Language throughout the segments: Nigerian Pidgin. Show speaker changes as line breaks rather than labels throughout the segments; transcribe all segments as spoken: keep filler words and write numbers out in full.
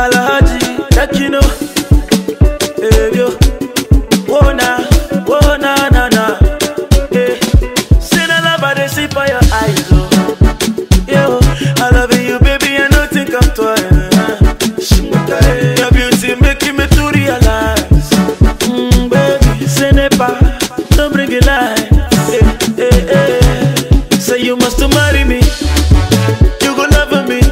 Alhaji, Yakino, hey yo, oh na, oh na na na, hey. See the love I dey see for your eyes, oh. Yo, I love you, baby, I don't think I'm twice. Your beauty making me to realize, mm, baby, say never, don't bring it light. Hey, hey, hey. Say you must marry me, you go love me.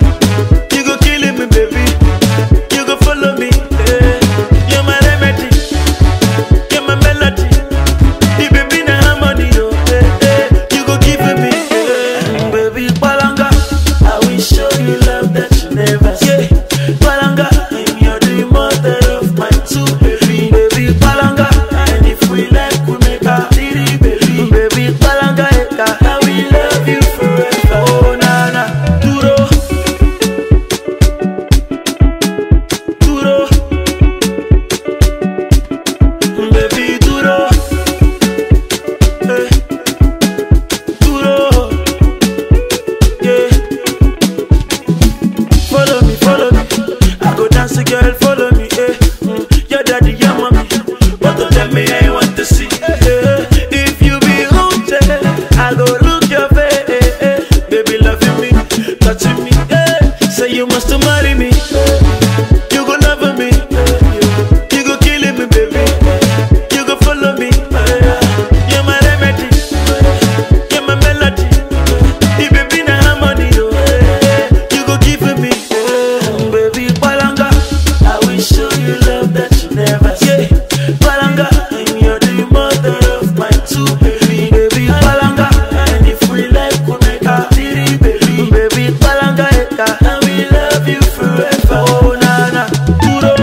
Girl, follow me, eh? Mm. Your daddy, your mommy, but don't tell me I want to see. Eh? If you be haunted, I go look your face. Eh? Eh? Baby, loving me, touching me. Eh? Say you must marry me. You go love me. You go killing me, baby. You go follow me. You're my remedy. You're my melody. The baby na harmony, oh. You go give me, baby, Palanga. Show you love that you never see. Palanga, and you're the mother of my two baby. Baby Palanga, and if we like, we make a three baby. Baby Palanga, and we love you forever. Oh na na, duro.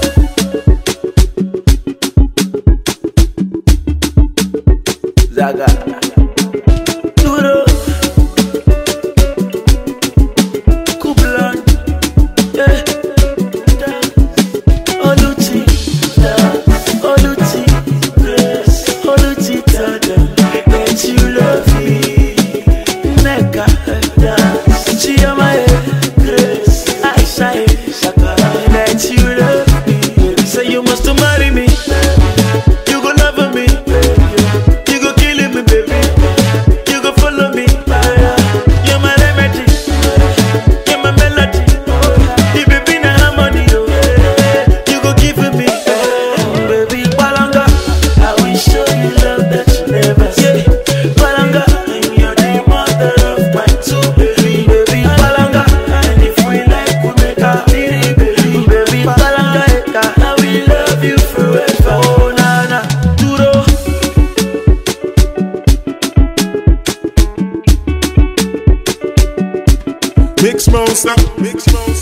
Zaga, duro. Kublan, yeah.
Mix monster, mix monster.